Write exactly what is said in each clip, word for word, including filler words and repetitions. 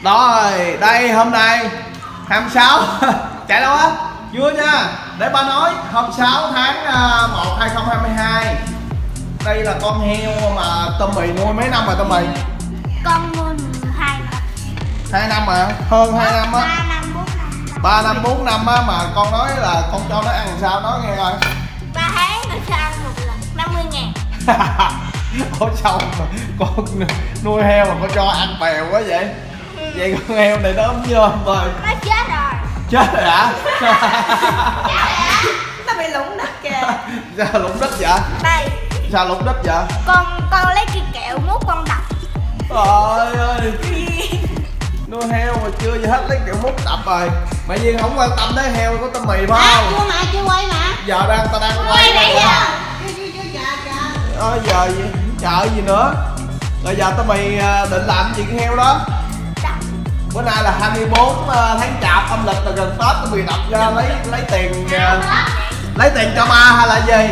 Rồi, đây hôm nay hai mươi sáu chạy đâu á? Vui nha. Để ba nói hôm sáu tháng một hai không hai hai. Đây là con heo mà Tommy nuôi mấy năm rồi Tommy? Con nuôi hai năm. hai năm mà, hơn hai năm á. ba năm bốn năm. ba năm bốn năm á mà con nói là con cho nó ăn sao nói nghe coi. ba tháng nó cho ăn một lần năm mươi ngàn. Ủa sao mà con nuôi heo mà con cho ăn bèo quá vậy? Vậy con heo này nó ốm chưa rồi? Nó chết rồi. Chết rồi hả? Chết rồi hả? Nó bị lủng đất kìa. Sao lủng đất vậy? Đây. Sao lủng đất vậy? Con con lấy cái kẹo mút con đập. Trời ơi. Nuôi heo mà chưa gì hết lấy kẹo mút đập rồi. Mày Duyên không quan tâm tới heo của Tommy phải À, không? chưa mà, chưa quay mà. Giờ đang ta đang quay. Quay nãy giờ. Ờ giờ gì? Chờ gì nữa? Rồi giờ Tommy định làm gì con heo đó? Bữa nay là hai mươi bốn tháng chạp âm lịch là gần Tết, Tommy đập ra lấy lấy tiền lấy tiền cho ba hay là gì?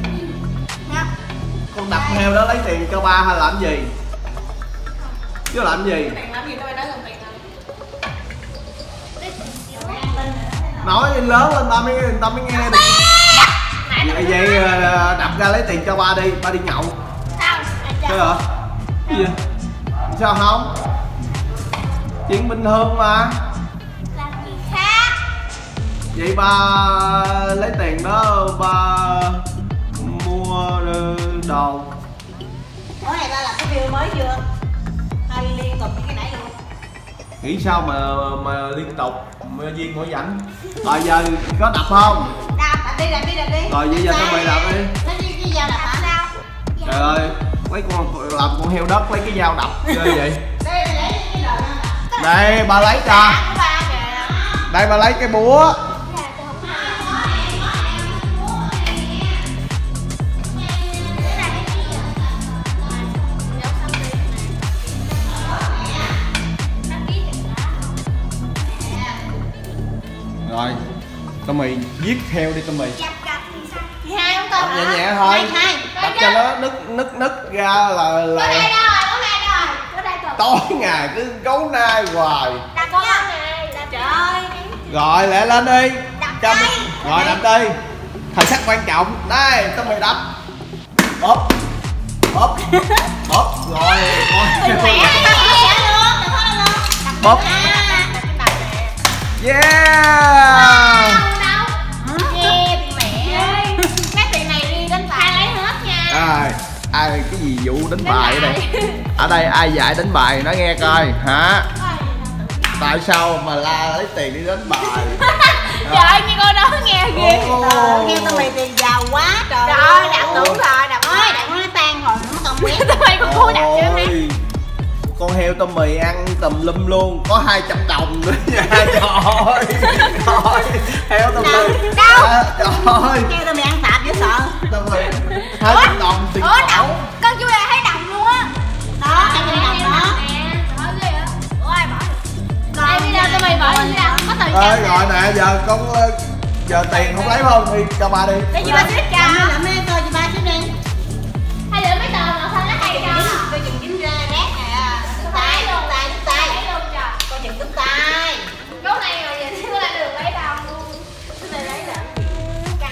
Con đập heo đó lấy tiền cho ba hay làm gì? Chứ làm gì? Nói lớn lên ta mới người ta mới nghe được. Vậy, vậy đập ra lấy tiền cho ba đi, ba đi nhậu. Sao hả? Cái gì? Sao không? Chuyện bình thường mà. Làm gì khác? Vậy ba lấy tiền đó ba mua đồ. Ủa này ta làm cái video mới chưa? Hay liên tục cái nãy luôn? Nghĩ sao mà mà liên tục mà Duyên mỗi rảnh. Rồi giờ có đập không? Đạp, đạp đi, đạp đi, đạp đi. Rồi vậy giờ tao mày đập đi. Lấy cái, cái dao đạp hả? Sao? Trời ơi, lấy con làm con heo đất lấy cái dao đập chơi vậy. Đây lấy cái đồ đạp. Đây ba lấy cho. Đây ba lấy cái búa. Rồi, Tommy giết heo đi Tommy. Hai không Đập nhẹ nhẹ thôi. Đập cho nó nứt nứt nứt ra là là. Có đây đâu rồi, có đây đâu rồi. Có đây rồi. Tối ngày cứ gấu nai hoài. Đập con này. Trời ơi. Rồi lẹ lên đi. Đập Cho đây. mình... Rồi đập đi. Thời khắc quan trọng. Đây, Tommy đập. Bóp. Bóp. Bóp. Rồi. Mình khỏe luôn, đập hết luôn. Bóp. Yeah. À, ai cái gì vụ đánh bài ở đây? Ở đây ai dạy đánh bài nói nghe coi hả? Tại sao mà la lấy tiền đi đánh bài? Trời ơi, nghe cô nói nghe ghê. Nghe tao mày tiền giàu quá trời. Trời ơi, đập đủ rồi, đập ơi, đập nó tan rồi, nó còn quét. Tụi mày con cua đập cho nó. Con heo Tommy ăn tùm lum luôn, có hai trăm đồng nữa nha. Trời ơi. Trời heo Tommy. Đâu? À, trời ơi. Kêu tao mày ăn tạp dễ sợ. Tommy hai trăm đồng tiền Ủa, khẩu. con chui là thấy đồng luôn á. Đó, hai trăm đồng đó. Ủa ai bỏ được? Đây bây giờ tụi mày bỏ đi đâu? Có tờ Ơi rồi nè, giờ con giờ tiền không lấy không đi cho ba đi. Để chị ba xếp cho. Làm đi, coi chị ba xếp đi. Hay lựa mấy tờ mà sao nó hay cho. Coi chừng dính ra rác nè. Đứt tay, đứt tay, đứt tay. Coi chừng đứt tay. Gấu này rồi giờ chứ là được lấy đâu luôn. Cái này lấy là cắn.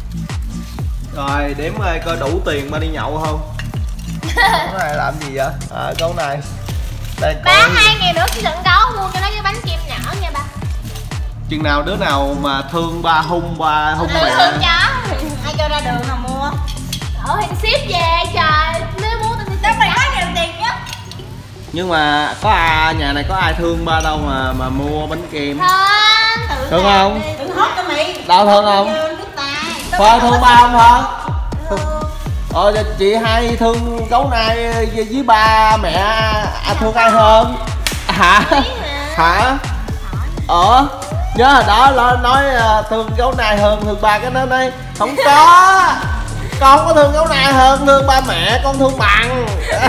Rồi đếm coi coi đủ tiền ba đi nhậu không? Cái này làm gì vậy? À câu này. Đây Ba coi. hai ngàn nữa cái giận gấu mua cho nó cái bánh kem nhỏ nha ba. Chừng nào đứa nào mà thương ba hung ba hung Thương mẹ. thương chó. Ai cho ra đường mà mua? Ở thì ship về trời. Nếu muốn tao sẽ mày có nhiều tiền chứ. Nhưng mà có ai nhà này có ai thương ba đâu mà mà mua bánh kem. Thương. Thương không? Đừng hốt cho mày. Đâu thương không? Đứt tay. Thôi thương ba không hả? Ờ chị hai thương gấu nai với ba mẹ à, thương ai hơn? Hả? Hả? Ờ nhớ hồi đó nó nói thương gấu nai hơn thương ba cái nó nói không có. Con không có thương gấu nai hơn thương ba mẹ, con thương bằng.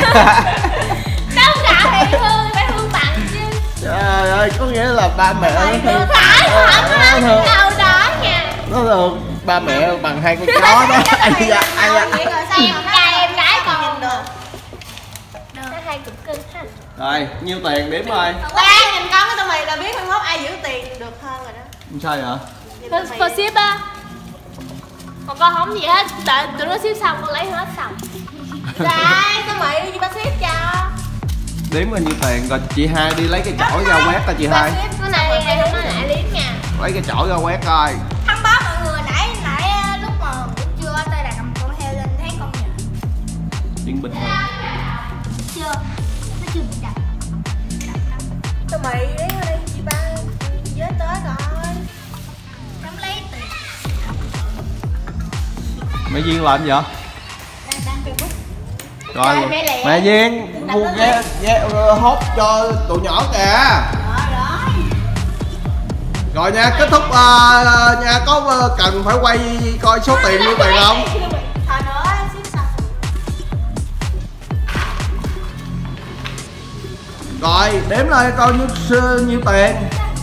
Đâu cả thì thương phải thương bằng chứ. Trời ơi có nghĩa là ba mẹ nó thương. Phải không? Thương. Đâu đó nha. Nó thương ba mẹ bằng hai con chó đó. Ai da ai da. Em trai em gái còn được. Nó hai cực cưng ha. Rồi, nhiêu tiền đếm ơi. Ba nhìn con cái tụi mày là biết mai mốt ai giữ tiền được hơn rồi đó. Không sao vậy? Con, con ship á. Còn con không gì hết, đợi tụi nó ship xong con lấy hết xong. Đây, tụi mày đi ba ship cho. Đếm bao nhiêu tiền rồi chị hai đi lấy cái chổi ra quét coi chị hai. Cái này này không có lại liếm nha. Lấy cái chổi ra quét coi. Thăm báo mọi người nãy nãy lúc mà buổi trưa tôi đã cầm con heo lên thấy con nhện. Chuyện bình thường. Chưa, nó chưa bị đập. Tụi mày đi đi chị ba với tới rồi. Nắm lấy tiền. Mẹ Duyên làm gì vậy? Đang đang Facebook. Rồi, Trời, mẹ lẹ. mẹ Duyên mua ghé, ghé hốt cho tụi nhỏ kìa. Rồi rồi. Rồi nha, kết thúc uh, nha, có uh, cần phải quay coi số tiền nhiêu tiền không? Thôi nữa, xíu sau. Rồi, đếm lên coi nhiêu, nhiêu tiền.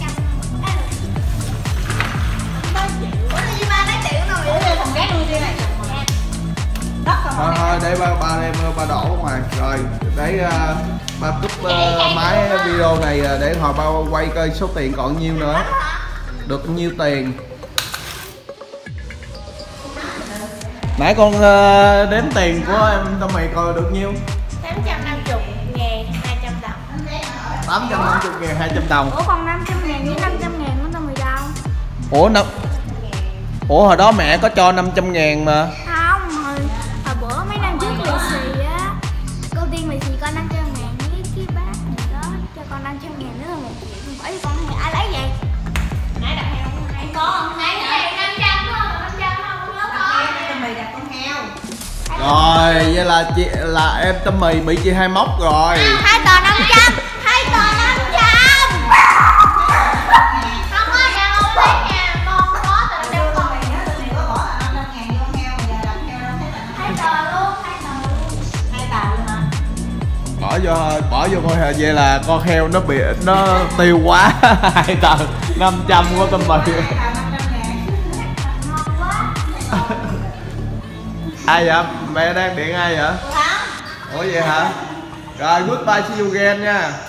Ủa chị ba lấy tiền của nó để thằng gái nuôi đi này. Đất không Thôi thôi, để ba, ba đem ba đổ ngoài. Rồi, để uh, ba cúp uh, máy video này uh, để hồi ba quay coi số tiền còn nhiêu nữa. Được nhiêu tiền. Nãy con uh, đếm tiền của em tao mày coi được nhiêu? tám trăm năm mươi ngàn hai trăm đồng. tám trăm năm mươi ngàn hai trăm đồng. Ủa còn năm trăm ngàn với năm trăm ngàn của tao mày đâu? Ủa năm Ủa hồi đó mẹ có cho năm trăm ngàn mà. Không, hồi, hồi bữa mấy năm trước lì xì á, cô tiên lì xì con năm trăm ngàn với cái bác này đó cho con năm trăm ngàn nữa là một triệu. Hỏi con ai lấy vậy? Nãy đặt heo không nãy Con nãy này năm trăm không? năm trăm không nhớ con. tụi mày đặt con heo. Rồi vậy là chị là em Tâm Mì bị chị hai móc rồi. Hai tờ năm trăm, hai tờ năm trăm. Không có nhà không lấy nhà, con có tờ năm trăm. Mày nhớ tụi mày có bỏ năm trăm ngàn vô con heo mà giờ đặt heo đâu thấy tờ Hai tờ luôn, hai tờ luôn. hai tờ luôn hả? Bỏ vô bỏ vô coi vậy là con heo nó bị nó tiêu quá. Hai tờ năm trăm của Tâm Mì. Hai tờ năm trăm ngàn. Ngon quá. Ai vậy? Mẹ đang điện ai vậy? Không. Ủa vậy hả? Rồi goodbye see you again nha.